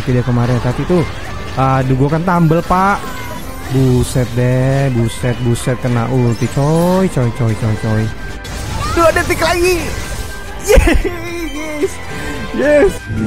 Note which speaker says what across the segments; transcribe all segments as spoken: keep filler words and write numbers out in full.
Speaker 1: Oke, dia kemarin tadi tuh. Aduh, gua kan tambel, Pak. Buset deh, buset, buset kena ulti, coy, coy, coy, coy, coy. Dua detik lagi. Yes. Yes.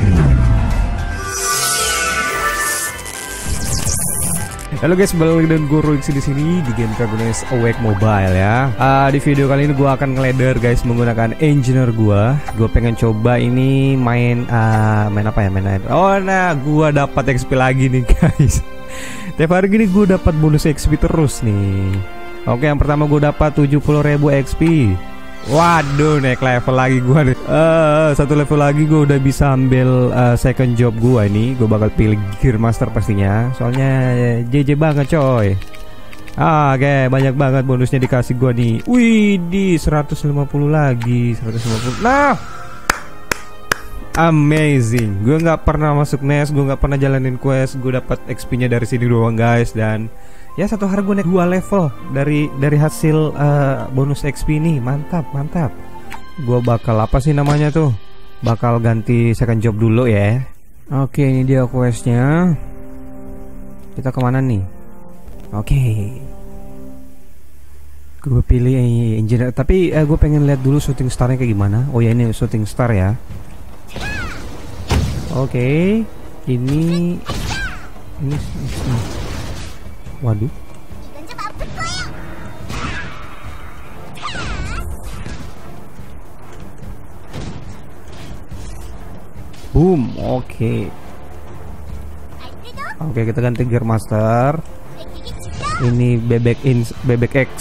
Speaker 1: Halo guys, balik dengan gue Royx di sini di game Dragon's Awake Mobile ya. Uh, di video kali ini gue akan ngeladder guys menggunakan engineer gue. Gue pengen coba ini main uh, main apa ya main. Oh nah, gue dapat X P lagi nih guys. Tiap hari gini gue dapat bonus X P terus nih. Oke, yang pertama gue dapat tujuh puluh ribu X P. Waduh, naik level lagi gue nih. Uh, satu level lagi gue udah bisa ambil uh, second job gue ini. Gue bakal pilih Gear Master pastinya. Soalnya J J banget coy. Ah, oke, okay, banyak banget bonusnya dikasih gue nih. Wih, di seratus lima puluh lagi, seratus lima puluh. Nah, amazing. Gue nggak pernah masuk nest, gue nggak pernah jalanin quest. Gue dapat X P-nya dari sini doang guys. Dan ya satu hari gue naik dua level dari dari hasil uh, bonus X P ini. Mantap, mantap. Gue bakal apa sih namanya tuh? Bakal ganti second job dulu ya. Oke, ini dia questnya. Kita kemana nih? Oke, gue pilih engineer. Tapi uh, gue pengen lihat dulu shooting starnya kayak gimana. Oh ya, ini shooting star ya. Oke, ini ini, ini. Waduh. Boom, oke. Okay. Oke, okay, kita ganti Gear Master. Ini bebek in bebek X.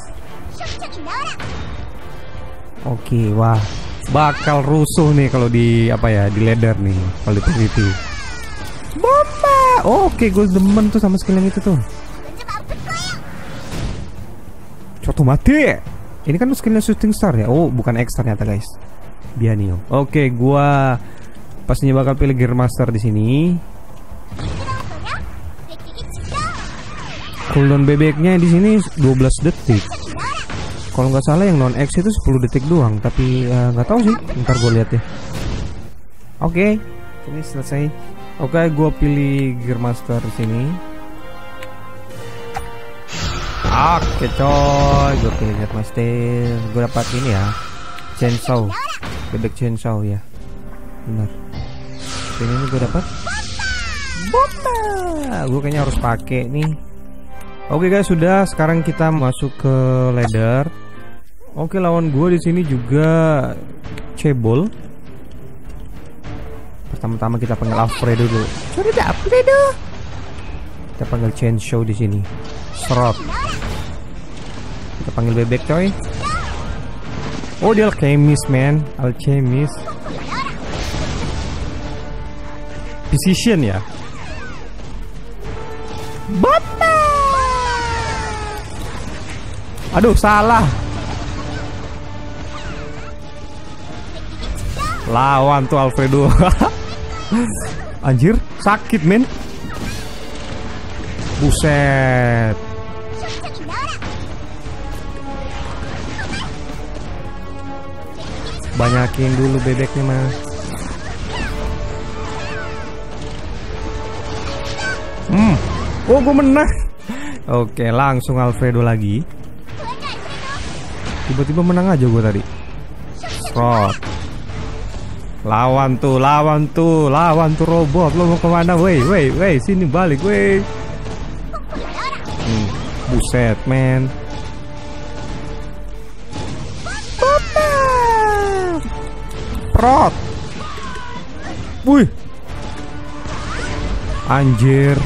Speaker 1: Oke, okay, wah. Bakal rusuh nih kalau di apa ya, di ladder nih, kalau di P V P. Bomba. Oh, oke, okay, gue demen tuh sama skill yang itu tuh. Coto mati. Ini kan skillnya shooting star ya. Oh, bukan X ternyata guys. Bianio. Oke, gua pastinya bakal pilih Gear Master di sini. Cooldown bebeknya di sini dua belas detik. Kalau nggak salah yang non X itu sepuluh detik doang. Tapi nggak uh, tahu sih. Ntar gue lihat ya. Oke, ini selesai. Oke, gua pilih Gear Master di sini. Oke coy, gue pilih Gear Master. Gue dapat ini ya, chainsaw, bebek chainsaw ya, benar. Ini nih gue dapat bomba. Gue kayaknya harus pakai nih. Oke guys, sudah. Sekarang kita masuk ke ladder. Oke, lawan gue di sini juga cebol. Pertama-tama kita panggil Alfredo dulu. Sorry, Alfredo. Kita panggil chainsaw di sini. Serot. Kita panggil bebek coy. Oh, dia alchemist man. Alchemist. Precision ya. Bata. Aduh, salah. Lawan tuh Alfredo. Anjir, sakit men. Buset. Banyakin dulu bebeknya mas. Hmm. Oh, gue menang. Oke, langsung Alfredo lagi. Tiba-tiba menang aja gue tadi. Sprot. Lawan tuh, lawan tuh, lawan tuh robot. Lo mau kemana? Woi, woi, woi, sini balik, woi. Hmm. Buset, men. Prot. Wih. Anjir.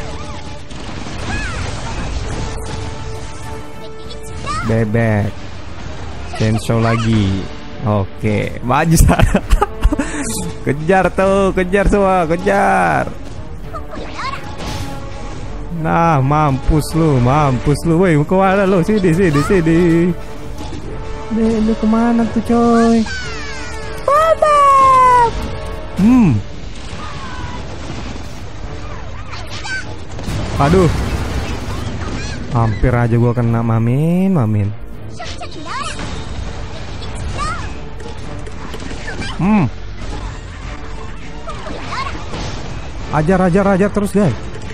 Speaker 1: Bebek. Chainsaw lagi. Oke, maju sana. Kejar tuh, kejar semua, kejar. Nah, mampus lu, mampus lu. Woi, mau kemana lu? Sini, sini, sini. Nih, lu kemana tuh coy? Hmm. Aduh. Hampir aja gua kena mamin, mamin. Hmm. Ajar, ajar, ajar terus guys.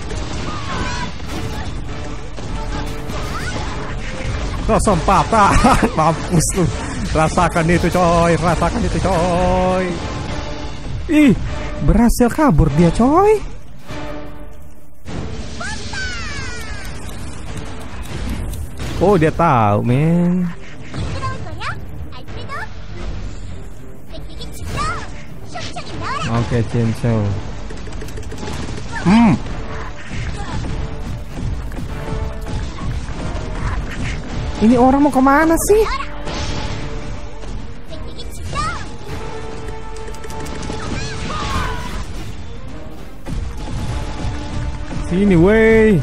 Speaker 1: Kesempatan. Mampus lu. Rasakan itu coy, rasakan itu coy. Ih, berhasil kabur dia coy. Oh, dia tahu men. Oke, Chainsaw. Hmm. Ini orang mau kemana sih? Sini wey.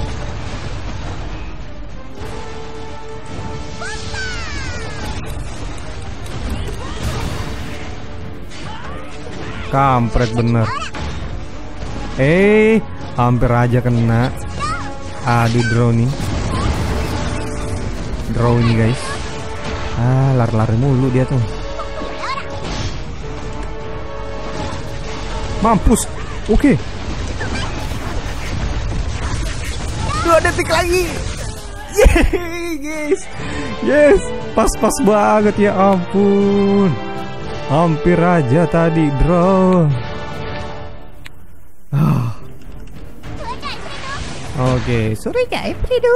Speaker 1: Kampret bener. Eh, hampir aja kena. Aduh, drone nih. Drone nih guys. Ah, lari-lari mulu dia tuh. Mampus. Oke. Dua detik lagi. Yeay guys. Yes. Pas-pas banget ya ampun. Hampir aja tadi drone. Ah. Oke, sorry guys, Fredo.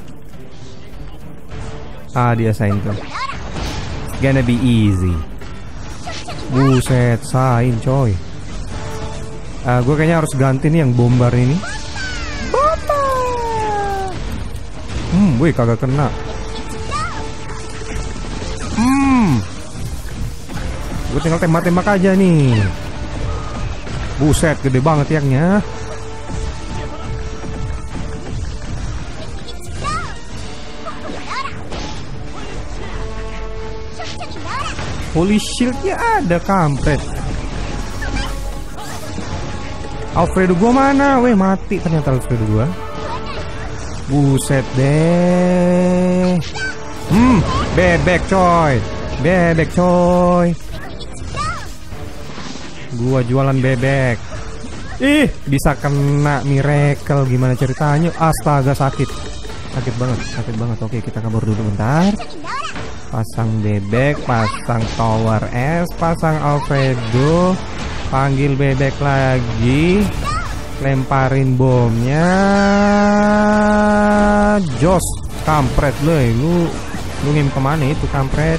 Speaker 1: Ah, dia sign tuh. Gonna be easy. Buset, sign coy. Ah, gue kayaknya harus ganti nih yang bombar ini. Bombar. Hmm, wih kagak kena. Hmm. Gue tinggal tembak-tembak aja nih. Buset, gede banget tiangnya. Holy shieldnya ada kampret. Alfredo gua mana? Weh, mati ternyata Alfredo gua. Buset deh. Hmm, bebek coy. Bebek coy. Gua jualan bebek. Ih, bisa kena miracle, gimana ceritanya? Astaga, sakit. Sakit banget, sakit banget. Oke, kita kabur dulu bentar. Pasang bebek, pasang tower es, pasang Alfredo, panggil bebek lagi, lemparin bomnya. Jos, kampret lu, lu, lu ngim kemana itu kampret?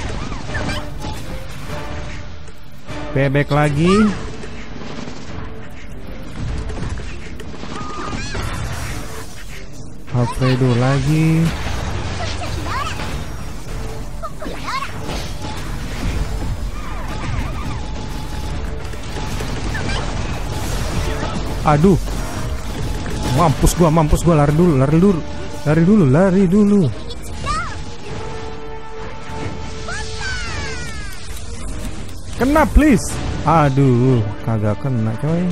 Speaker 1: Bebek lagi. Alfredo lagi. Aduh, mampus gua, mampus gua, lari dulu, lari dulu, lari dulu, lari dulu. Kena please. Aduh, kagak kena coy.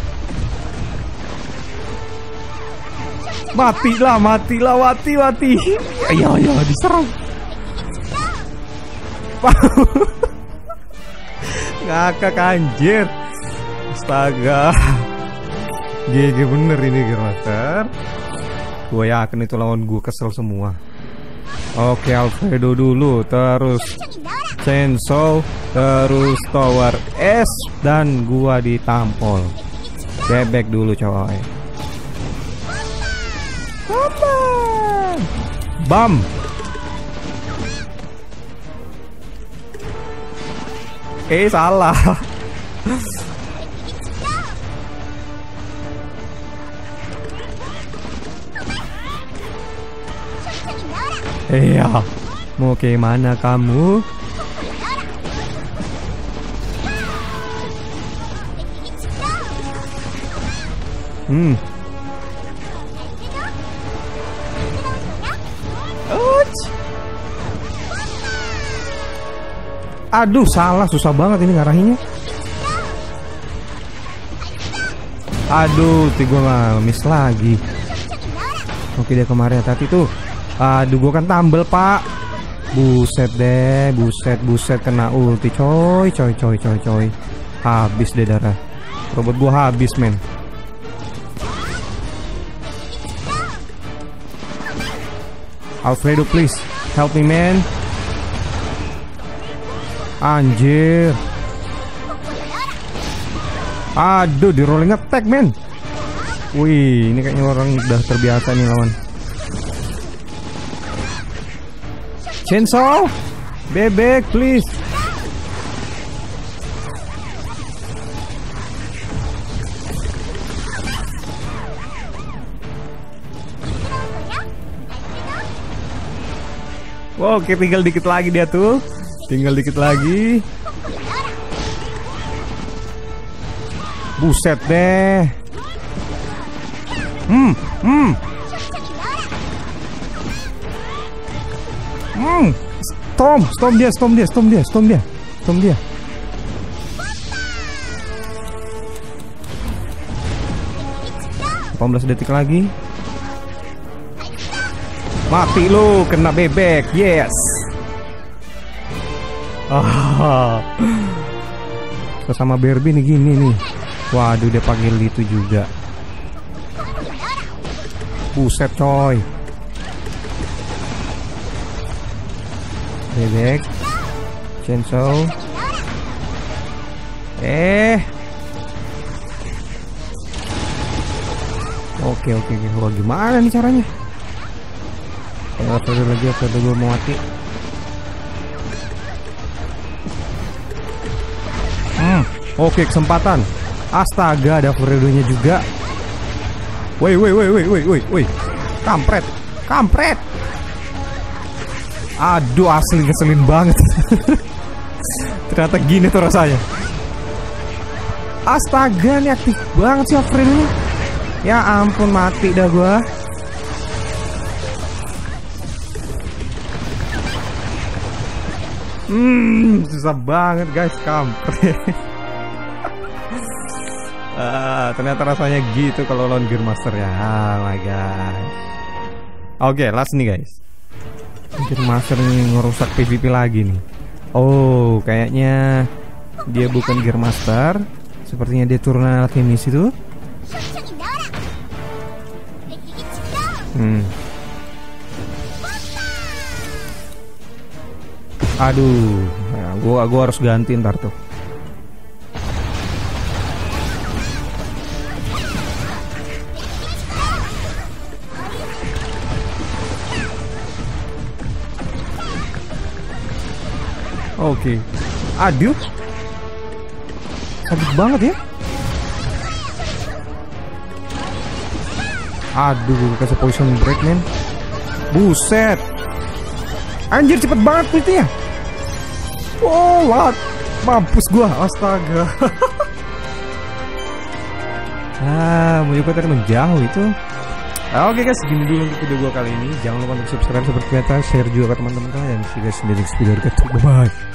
Speaker 1: Matilah, matilah, mati, mati. Ayo, ayo, diserang. Ngakak anjir. Astaga. G G bener ini Grandmaster. Gue yakin itu lawan gue kesel semua. Oke, Alfredo dulu, terus Chainsaw, terus Tower S, dan gua ditampol. Bebek dulu coy. Bam. Eh, salah. Iya, mau ke mana kamu? Hmm. Ouch. Aduh, salah, susah banget ini ngarahinnya. Aduh, tiga gua miss lagi. Oke, dia kemarin tadi tuh. Aduh, gua kan tambel pak. Buset deh, buset, buset, kena ulti coy, coy, coy, coy, coy. Habis deh darah. Robot gua habis men. Alfredo please help me man. Anjir. Aduh, di rolling attack men. Wih, ini kayaknya orang udah terbiasa nih lawan. Chainsaw, bebek please. Oke, tinggal dikit lagi dia tuh. Tinggal dikit lagi. Buset deh. Hmm, hmm. Hmm. Storm, storm dia, storm dia, storm dia, storm dia. Storm dia. delapan belas detik lagi. Mati lu, kena bebek. Yes. Ah. Sama Barbie nih gini nih. Waduh, dia panggil itu juga. Buset coy. Bebek. Chainsaw. Eh. Oke oke oke. Wah, gimana nih caranya? Apa lagi apa dulu mau mati. Hmm, oke kesempatan. Astaga, ada Fredo-nya juga. Woi woi woi woi woi woi woi. Kampret. Kampret. Aduh, asli ngeselin banget. Ternyata gini tuh rasanya. Astaga, ini aktif banget sih Fredo-nya. Ya ampun, mati dah gua. Hmm, susah banget guys, kampret. Ah, ternyata rasanya gitu kalau lawan Gear Master ya. Oh my god. Oke, okay, last nih guys. Gear Master ini ngerusak P V P lagi nih. Oh, kayaknya dia bukan Gear Master. Sepertinya dia turunan alkemis itu. Hmm. Aduh, ya, gua gua harus ganti ntar tuh. Oke. Aduh. Sakit banget ya. Aduh, gue kasih poison break men. Buset. Anjir, cepet banget itu ya. Oh, what? Mampus gua, astaga. Ah, mau juga tadi menjauh itu. Oke guys, gini dulu untuk video gua kali ini. Jangan lupa untuk subscribe seperti biasa, share juga ke teman-teman kalian. See you guys in the next video. Bye bye.